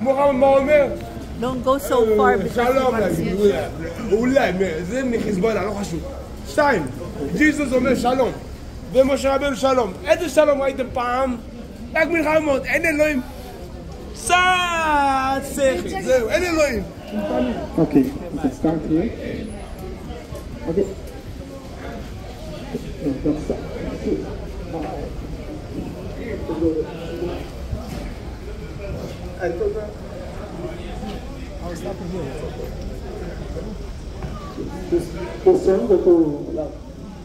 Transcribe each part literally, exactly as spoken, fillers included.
מה אומר? Don't go so far. שלום להגיד, אולי, אולי, זה מחיזבאללה, לא חשוב. שתיים, ג'יזוס אומר שלום, ומשה רבנו שלום. איזה שלום ראיתם פעם? רק מלחמות, אין אלוהים. קצת שכל, זהו, אין אלוהים. אוקיי, אתה סתם תהיה? אוקיי. I'll stop in here. Just go send or go loud?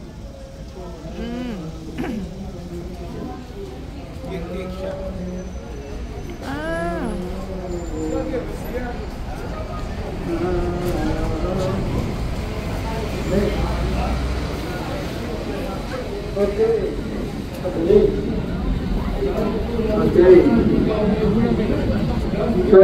Okay. Okay. Okay. So.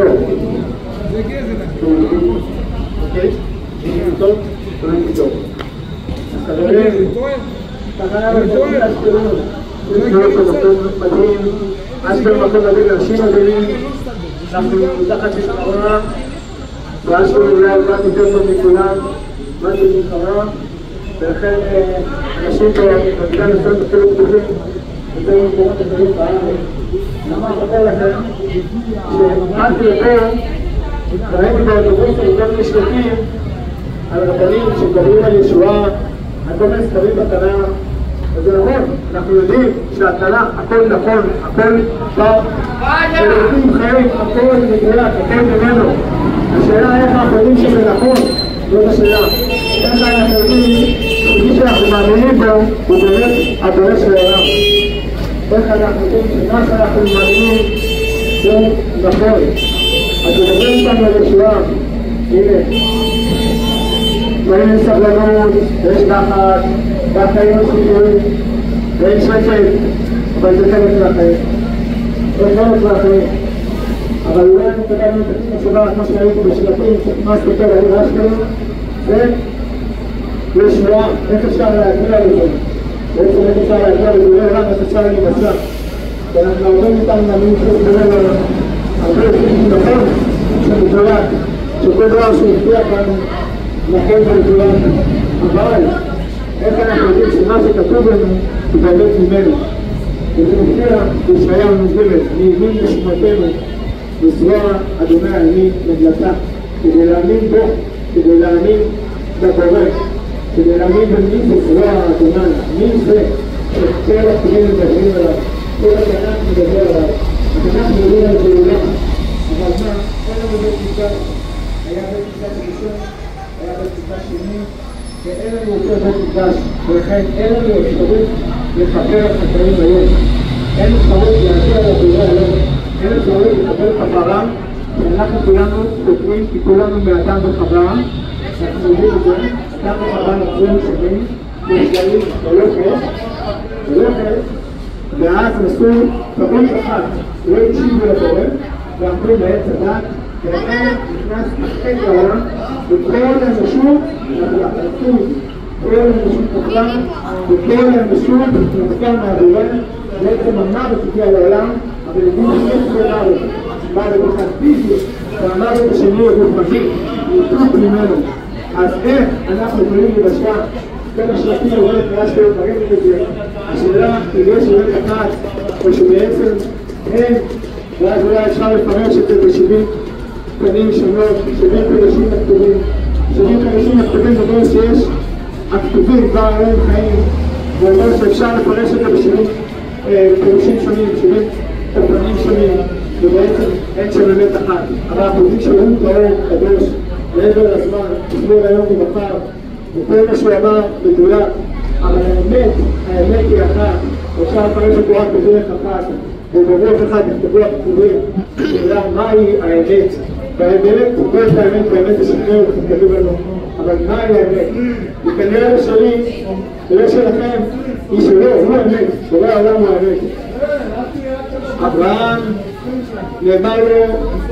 Okay. טוב, תראי טוב. כנראה, כנראה בטוח להשתלום. זה מקום מדהים, אז במקום מדהים לאנשים מדהים, אנחנו מתחת לשחררה, ואז אולי רק יותר טוב מכולם, מה זה לשחררה, ולכן אנשים במדינה נושאים אפילו פתוחים, יותר מקומות אחרים בארץ. למה אני אומר לכם, שעד יותר, ראיתי באוטובוסים כל מיני שלטים על רבנים שמדברים על ישועה, על כל מיני ספרים בתנ"ך, וזה נכון, אנחנו יודעים שהתנ"ך הכל נכון, הכל בא, ולפים חיים, הכל מדויק, הכל ממנו. השאלה איך אנחנו יודעים שזה נכון, זאת השאלה. איך אנחנו יודעים שמי שאנחנו מאמינים בו הוא באמת הבורא של העולם. איך אנחנו יודעים שמה שאנחנו מאמינים זה נכון. אז מדברים איתנו על ישועה, הנה, ואין סבלנות, ויש נחת, והחיים הסיפורים, ואין שקט, אבל זה חלק מהחיים. זה חלק מהחיים. אבל אולי אני קטענו את הקטעים השבוע, כמו שראיתי בשלטים, שכמעט יותר העיר אשקלון, זה ישועה, איך אפשר להגיע לזה? בעצם איך אפשר להגיע לזה, רק איך אפשר להימצא. ואנחנו הרבה מאיתנו מאמינים שיש בינינו הרבה יפים נכון, שמדויק, שכל דבר שהבטיח לנו נכון ומדויק, אבל איך אנחנו יודעים שמה שכתוב לנו הוא באמת ממנו. וזה מופיע בישעיהו נ"ג, מימין נשמתנו לזרוע אדוני עמי נדלתה, כדי להאמין בו, כדי להאמין בבורא, כדי להאמין במי זה זרוע אדוני, מי זה שכל הפנים מדברים עליו, כל התנ"ך מדבר עליו, התנ"ך מדבר על גאולה. אבל מה, אין לנו בית מקדש, היה בית מקדש ראשון, היה בית מקדש שני, ואין לנו יותר בית מקדש, ולכן אין לנו אפשרות לכפר על חטאים היום. אין אפשרות להגיע לבורא היום, אין אפשרות לקבל כפרה, ואנחנו כולנו חוטאים, כי כולנו מאדם וחווה, אנחנו יודעים את זה, אדם וחווה נוצרים שונים, נשגלים ולא חטא, ולא חטא, ואז עשו כבוד אחת, לא הקשיבו לבורא, ואמרו בעץ הדת, ולכן נכנס החטא לעולם, וכל האנושות נפלו, כל האנושות נפלה, וכל האנושות נפלה מהבורא, בעצם המוות הגיע לעולם, אבל הגיעו שני מוות, מוות אחד פיזי, והמוות השני הוא גופני, ניתוק ממנו. אז איך אנחנו יכולים לבשע בין השלטים לראות מאשקלון דברים לזה? השאלה אם יש אולי אחת, או שבעצם אין, ואז אולי אפשר לפרש את זה בשבעים פנים שונות, שבעים פירושים הכתובים. שבעים פירושים הכתובים אומר שיש הכתובים דבר עליהם חיים, ואומר שאפשר לפרש את זה בשבעים פירושים שונים, שבעים פנים שונים, ובעצם אין שם אמת אחת. אבל אנחנו יודעים שהוא טהור קדוש מעבר לזמן, לפני היום ומחר, וכל מה שהוא אמר מדויק, אבל האמת, האמת היא אחת, אפשר לפרש אותו רק בדרך אחת, ובדרך אחד נכתבו הכתובים, שאלה מהי האמת, והאמת, כל את האמת באמת לשכנע וכתבו לנו, אבל מהי האמת? וכנראה לשלי, ולא שלכם, היא שלו, הוא האמת, שלא העולם הוא האמת. אברהם נאמר לו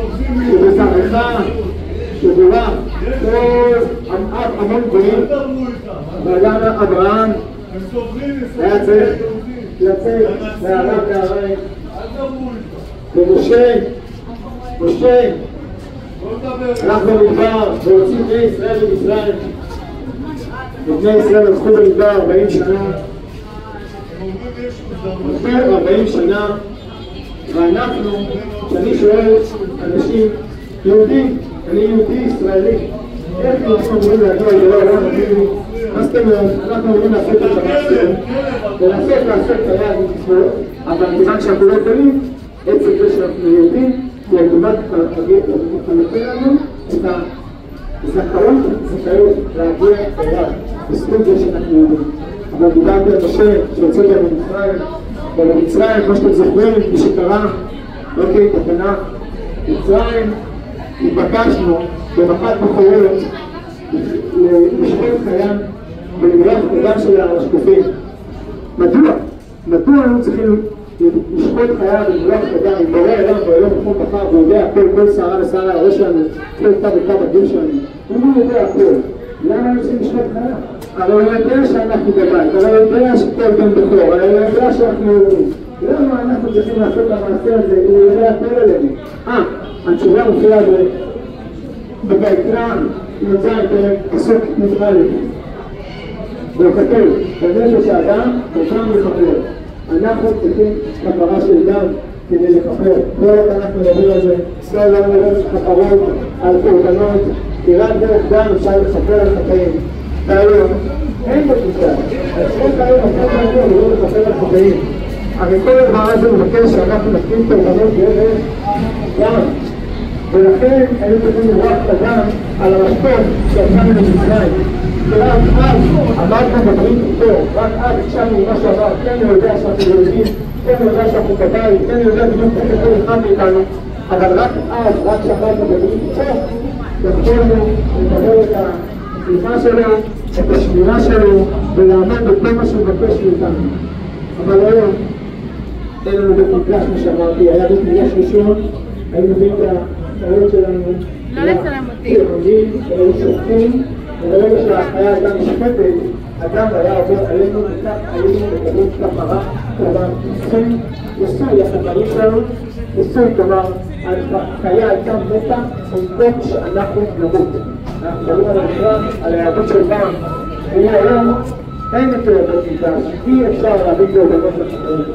שבזרעך שבורה כל המון גויים, ואדם אברהם היה צריך לצאת מהרב מהרים, ומשה משה הלך במדבר והוציא בני ישראל במצרים. ובני ישראל הלכו במדבר ארבעים שנה. עברו ארבעים שנה, ואנחנו, כשאני שואל אנשים יהודים, אני יהודי ישראלי, איך אנחנו אמורים להגיע לדבר העולם הביבי? מה זאת אומרת? אנחנו אמורים לעשות את המעשה ולעשות לעשות את היד מצוות, אבל כיוון שאנחנו לא יכולים, עצם זה שאנחנו יהודים, כי אוטומט נותן לנו את הזכאות, זכאות להגיע אליו, בזכות זה שאנחנו יהודים. אבל דיברתי על משה שיוצא גם ממצרים, ובמצרים, כמו שאתם זוכרים, מי שקרה, אוקיי, תקנה, מצרים, התבקשנו במחת בחורות לשחרר חיים ולמרח את הדם של השקופים. מדוע? מדוע אנחנו צריכים לשחוט חיה ולמרח את הדם? אם בורא אליו ואלוה כמו בחר והוא יודע הכל, כל שערה ושערה הראש שלנו, כל תא ותא בגוף שלנו, הוא יודע הכל. למה אנחנו צריכים לשחוט חיה? אבל הוא יודע שאנחנו בבית, אבל הוא יודע שכל בן בכור, אבל הוא יודע שאנחנו יהודים. למה אנחנו צריכים לעשות את המעשה הזה? הוא יודע הכל עלינו. אה, התשובה מופיעה בויקרא, י"ז פסוק י"א. והוא כתוב, בנפש האדם קם לכפר. אנחנו צריכים כפרה של דם כדי לכפר. כל עוד אנחנו מדברים על זה, כל עוד אנחנו מדברים על כפרות, על קורבנות, כי רק דרך דם אפשר לכפר על חטאים. והיום אין בקושה, אז איך היום הפך לנו לא לכפר על חטאים. הרי כל הדבר הזה מבקש שאנחנו נקים קורבנות דרך דם. ולכן היינו צריכים לראות את הדם על המשפט שיצאנו למצרים. ורק אז עמדנו בברית איתו, רק אז הקשבנו למה שאמר, כן הוא יודע שאנחנו יהודים, כן הוא יודע שאנחנו בבית, כן הוא יודע בדיוק איך כל אחד מאיתנו, אבל רק אז, רק שעמדנו בברית איתו, יכולנו לקבל את הסליחה שלו, את השמירה שלו, ולעמוד בכל מה שהוא מבקש מאיתנו. אבל היום אין לנו בית מקדש, כמו שאמרתי, היה בית מקדש ראשון, היינו מביאים את החיות שלנו, לא לצלם אותי. היו שופטים, וברגע שהחיה הייתה משפטת, הדם היה עובר עלינו וכך היינו מקבלים כפרה, כלומר, ניסוי החברים שלנו, ניסוי, כלומר, החיה הייתה מתה במקום שאנחנו נמות. אנחנו מדברים על המקרא, על היהדות של פעם, והנה היום אין יותר בית מקדש, אי אפשר להביא קורבנות לחטאים,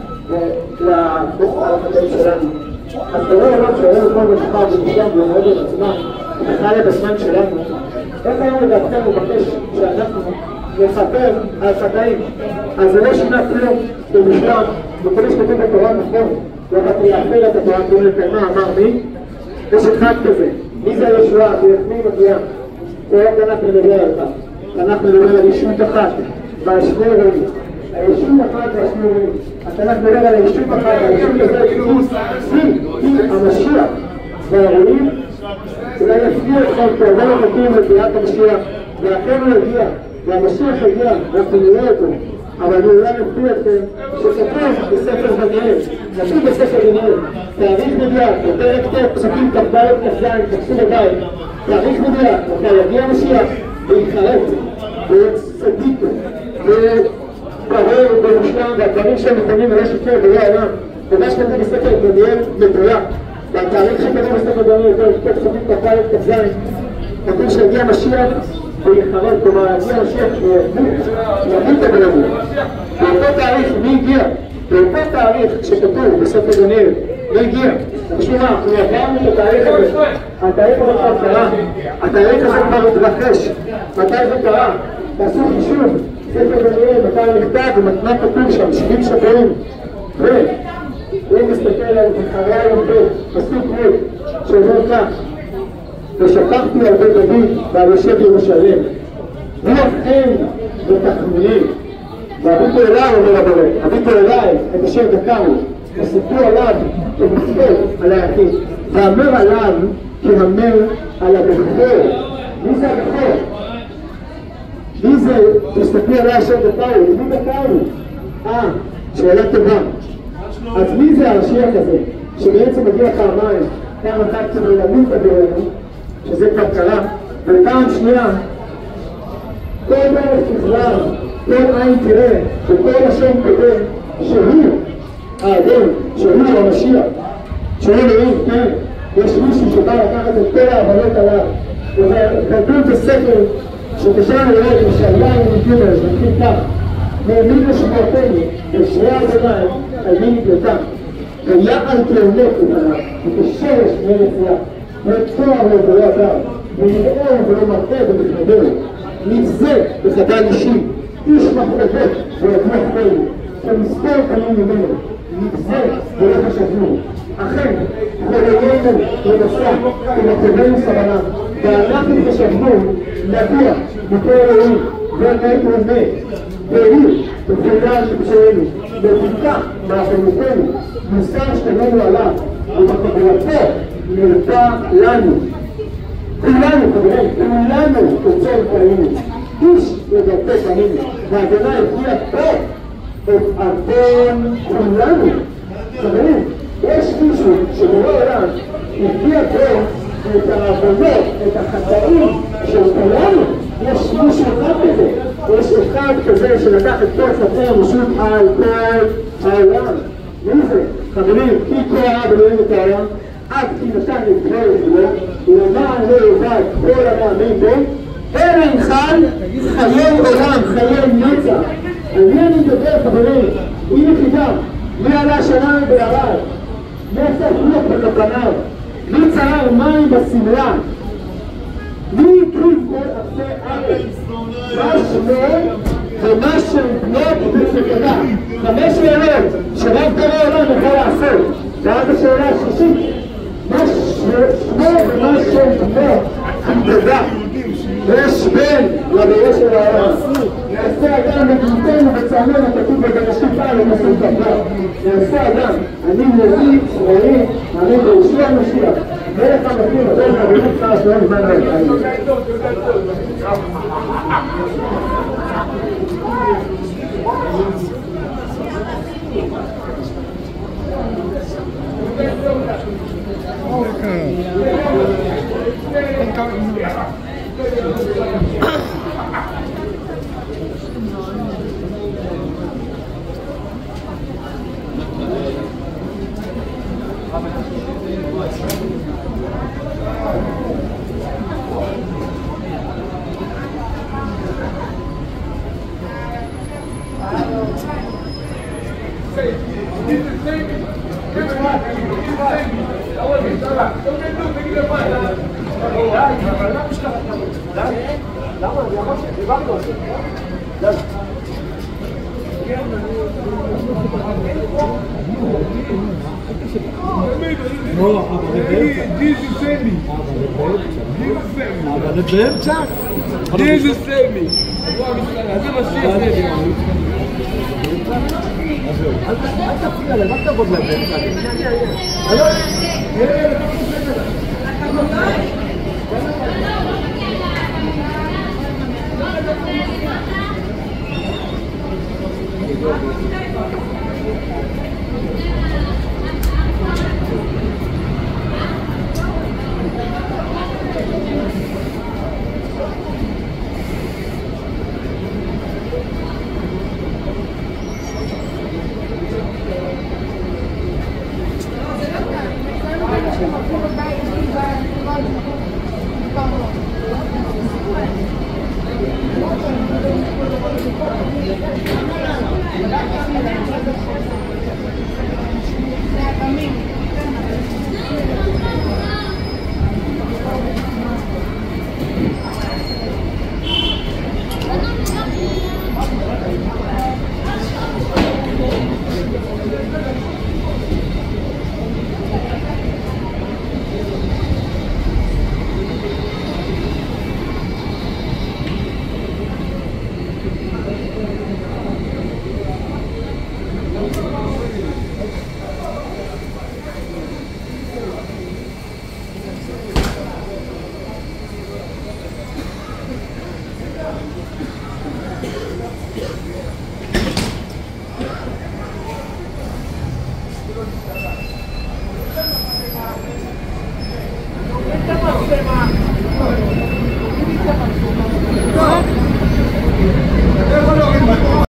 לחטאים שלנו. אז ברור עולם שהיום כל משפחה ונשלם ומאוד את עצמם, וחי את הזמן שלנו, איך היום לדעתכם הוא מבקש שאנחנו נספר על חטאים? אז זה לא שינה כלום במשלם, וכל שכתוב בתורה נכון, ואנחנו להפר את התורה כלום לקיימה, אמר מי? יש אחד כזה, מי זה ישועה? ויחמיא מגיעה. ואיך אנחנו נדבר על כך? אנחנו נדבר על ישות אחת, ועל שני רואים. הישות אחת והשני רואים. אז אנחנו נדבר על הישות אחת, הישות הזה היא המשיח. והרואים אולי יפגיע אתכם כאלה חכים לביאת המשיח, ואכן הוא יגיע, והמשיח יגיע, ואנחנו נראה אותו. אבל אני אולי יפגיע אתכם שכתוב בספר דניאל, כתוב בספר דניאל, תאריך מדויק, בפרק ט' פסוקים כ"ד כ"ז, תפסו בבית, תאריך מדויק, מתי יגיע המשיח ויתחרט, וצדיק, וקרב ומושלם, והדברים שהם נכונים ולא שקר ולא העולם, ומה שכתוב בספר דניאל מדויק. והתאריך שכתוב בספר דניאל, בפרק פסוקים כ"ד כ"ז, כתוב שיגיע המשיח ויחרט, כלומר יגיע המשיח וימות אבל ימות. באותו תאריך מי הגיע? באותו תאריך שכתוב בספר דניאל, מי הגיע? תשמעו מה, אנחנו עברנו את התאריך הזה, התאריך הזה כבר קרה, התאריך הזה כבר התרחש, מתי זה קרה? תעשו חישוב, ספר דניאל, מתי נכתב ומתנה כתוב שם, שבעים שבועים, והוא מסתכל על זכריה י"ב, פסוק י' שאומר כך, ושכחתי על בית דוד ועל יושב ירושלים, רוח חן ותחנונים, והביטו אליי, אומר הבורא, הביטו אליי את אשר דקרו, וסיפרו עליו כמספר על העתיד, ואמר עליו כהמר על הבכור. מי זה הבכור? מי זה? תסתכלו עליי אשר דקרו, מי דקרו? אה, שאלה טובה. אז מי זה המשיח הזה, שבעצם מגיע פעמיים, פעם אחת כדי למות בדורנו, שזה כבר קרה, ופעם שנייה, כל דרך תכרר, כל עין תראה, וכל השם קודם, שהוא האדון, שהוא המשיח, שהוא אלוהים, כן, יש מישהו שבא לקחת את כל ההבנות עליו. וכתוב בספר שתשאר לראות ישעיהו י"ג, נתחיל כך: נאמין לשמועתנו, אשרי ה' על מי נקלטה, ויעל תאונק לפניו, וכשרש מארץ ים, וצוהר לו ולא אדם, ונראה ולא מראה במכבדהו, נבזה בחדל אישי, איש מחלבות ויגמח חיים, כמספר קלים ממנו, נבזה ולא חשבנו. אכן, חוליינו למסע, ומטבנו סבנה, ואנחנו חשבנו להגיע מכל אלוהים, ונהי ומת, והיא תפעילה שבשלנו, ותיקח מאחרותנו, מוסר שתננו עליו, ובחבורתו נרפא לנו. כולנו, חברים, כולנו תוצר פנינו, איש לדרכי פנינו, והגנה הביאה פה את אבון כולנו. חברים, יש מישהו שבורא עולם הביאה פה את העוונות, את החטאים של כולנו. יש מישהו אחד כזה, יש אחד כזה שלקח את כל חטאי האנושות על כל העולם. מי זה? חברים, כי כה אהב אלוהים את העולם, עד כי נתן את כל יחידו, ולמען לא יאבד כל העמים בו, אלא ינחל חיי עולם, חיי נצח. על מי אני מדבר, חברים? היא יחידה, מי עלה השמיים בירד, נצח רוח בכפניו, מי צרר מים בשמלה, מי הקריב כל עפי ארץ, מה שמו ומה שבנות בסכנה. חמש שאלות שרב קורא עולם יכול לעשות. ואז השאלה השישית, מה שמו ומה שם בנות תדע. יש בן לבריאה של העולם, נעשה אדם בדמותנו וצלמנו, כתוב בבראשית פעם למסות דבר. נעשה אדם, אני נביא, צבאי, אני בישוע המשיח, מלך המתאים, אדון מהבינות חרש לא נזמן להם. Jesus save me. אל תפריע להם, אל תעבוד להם.